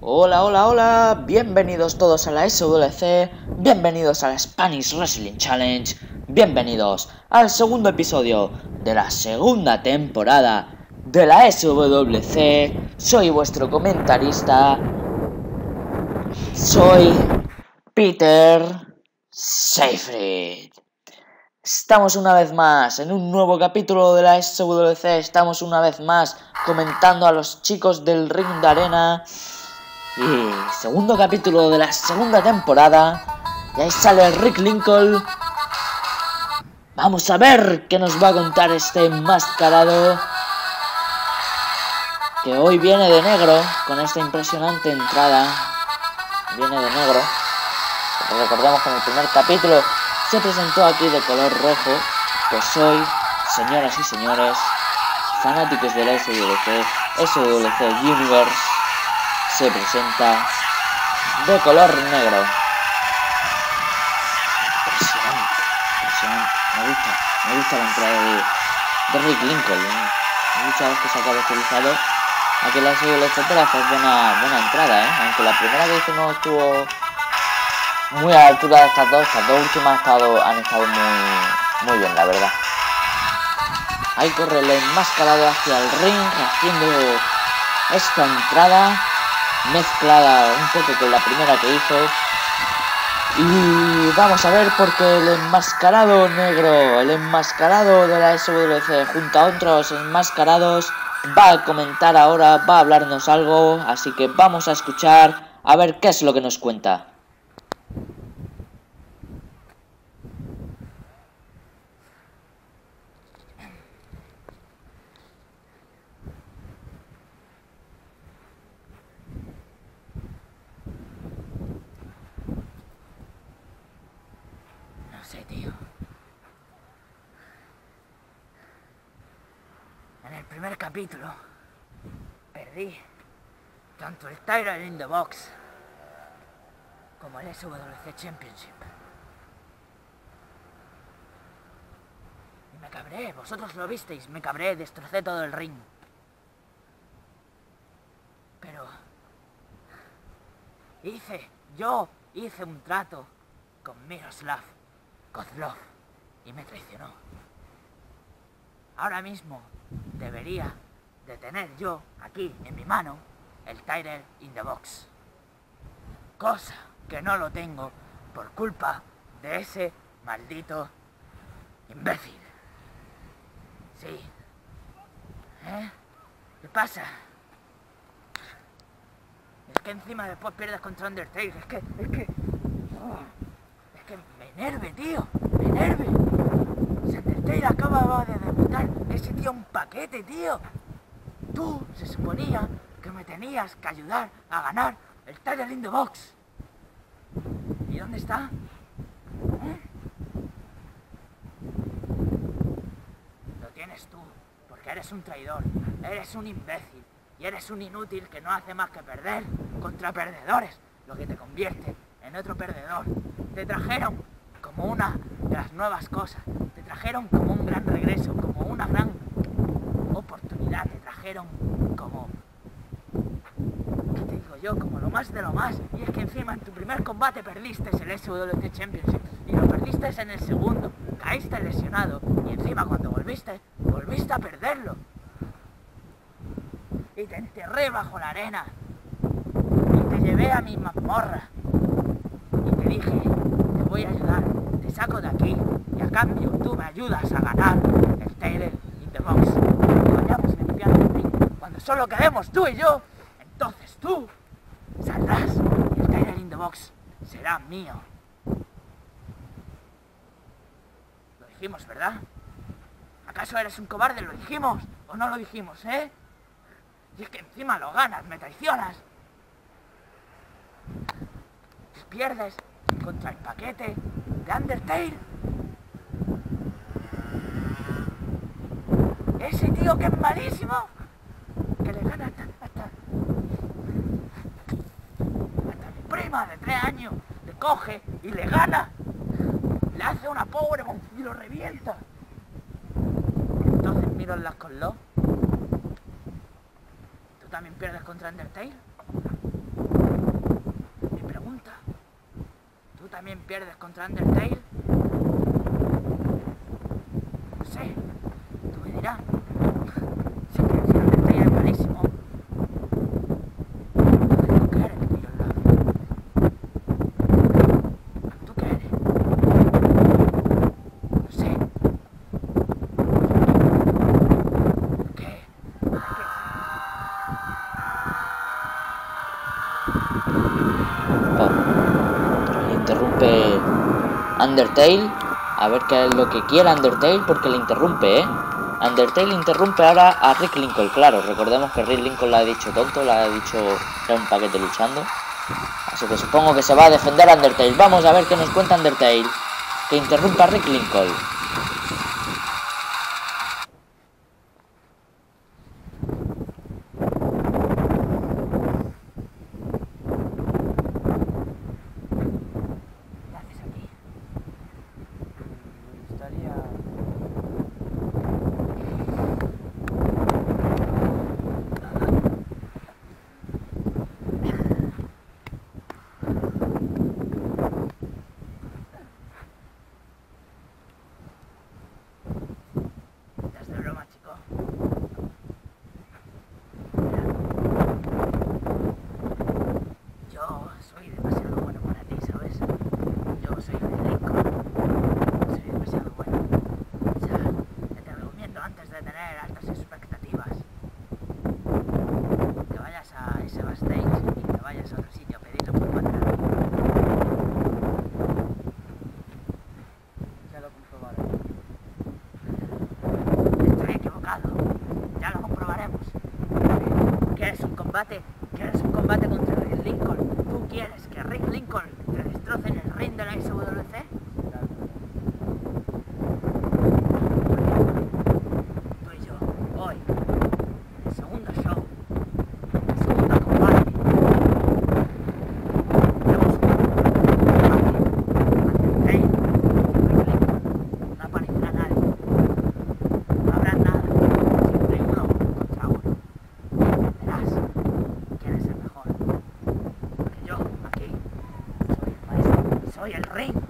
Hola, hola, hola, bienvenidos todos a la SWC, bienvenidos a la Spanish Wrestling Challenge, bienvenidos al segundo episodio de la segunda temporada de la SWC. Soy vuestro comentarista, soy Peter Seyfried. Estamos una vez más en un nuevo capítulo de la SWC, estamos una vez más comentando a los chicos del ring de arena. Y segundo capítulo de la segunda temporada. Y ahí sale Rick Lincoln. Vamos a ver qué nos va a contar este enmascarado, que hoy viene de negro, con esta impresionante entrada. Viene de negro. Recordemos que en el primer capítulo se presentó aquí de color rojo. Pues hoy, señoras y señores, fanáticos de la SWC Universe, se presenta de color negro. Impresionante, impresionante. Me gusta la entrada de Rick Lincoln. Un luchador que se ha caracterizado aquí en la SWC para hacer buena entrada, aunque la primera que hizo no estuvo muy a la altura de estas dos últimas han estado muy bien, la verdad. Ahí corre el enmascarado hacia el ring, haciendo esta entrada mezclada un poco con la primera que hizo. Y vamos a ver, porque el enmascarado negro, el enmascarado de la SWC junto a otros enmascarados, va a comentar ahora, va a hablarnos algo, así que vamos a escuchar a ver qué es lo que nos cuenta. Tío. En el primer capítulo perdí tanto el Title in the Box como el SWC Championship. Y me cabré, vosotros lo visteis, me cabré, destrocé todo el ring. Pero yo hice un trato con Miroslav Kozlov y me traicionó. Ahora mismo debería de tener yo aquí en mi mano el Title in the Box, cosa que no lo tengo por culpa de ese maldito imbécil. Sí. ¿Qué pasa? Es que encima después pierdes contra Undertaker. Es que me enerve, tío, me enerve. Undertaker acababa de debutar, ese tío un paquete, tío. Tú se suponía que me tenías que ayudar a ganar el Title in the Box. ¿Y dónde está? Lo tienes tú, porque eres un traidor, eres un imbécil y eres un inútil que no hace más que perder contra perdedores, lo que te convierte en otro perdedor. Te trajeron como una de las nuevas cosas, te trajeron como un gran regreso, como una gran oportunidad, te trajeron como, ¿qué te digo yo? Como lo más de lo más. Y es que encima en tu primer combate perdiste el SWC Championship y lo perdiste en el segundo, caíste lesionado y encima cuando volviste a perderlo. Y te enterré bajo la arena y te llevé a mi mazmorra y te dije, te voy a ayudar, te saco de aquí y a cambio tú me ayudas a ganar el Title in the Box. Cuando vayamos limpiando el ring, cuando solo quedemos tú y yo, entonces tú saldrás y el Title in the Box será mío. Lo dijimos, ¿verdad? ¿Acaso eres un cobarde? ¿Lo dijimos o no lo dijimos, Y es que encima lo ganas, me traicionas. Pierdes contra el paquete de Undertaker. Ese tío que es malísimo, que le gana hasta mi prima de 3 años, le coge y le gana. Le hace una powerbomb y lo revienta. Entonces Miroslav Kozlov, ¿tú también pierdes contra Undertaker? también pierdes contra Undertale? No sé, tú me dirás. Si Undertale es malísimo, ¿tú qué eres, tío? ¿Tú qué eres? No sé. ¿Qué? Oh. Interrumpe Undertale. A ver qué es lo que quiere Undertale, porque le interrumpe, ¿eh? Undertale interrumpe ahora a Rick Lincoln. Claro, recordemos que Rick Lincoln le ha dicho tonto, le ha dicho que era un paquete luchando. Así que supongo que se va a defender Undertale. Vamos a ver qué nos cuenta Undertale. Que interrumpa a Rick Lincoln. ¿Qué haces aquí? Me gustaría... Estás de broma, chico. Yo soy demasiado bueno para ti, ¿sabes? Yo soy Rick Lincoln. Soy demasiado bueno. O sea, te recomiendo antes de tener altas expectativas que vayas a ese backstage y que vayas a otro sitio a pedirlo por cuenta. Ya lo comprobaré. Estoy equivocado. Ya lo comprobaremos. ¿Quieres un combate? ¿Quieres un combate contra Rick Lincoln? ¿Tú quieres que Rick Lincoln te destroce en el ring de la SWC? Tú y yo, hoy, el segundo show, el segundo combate. Tenemos un combate ante Rick Lincoln. No aparecerá nadie. No habrá nada. Siempre uno contra uno. Verás quién es el mejor. Porque yo, aquí, soy el maestro. Soy el rey.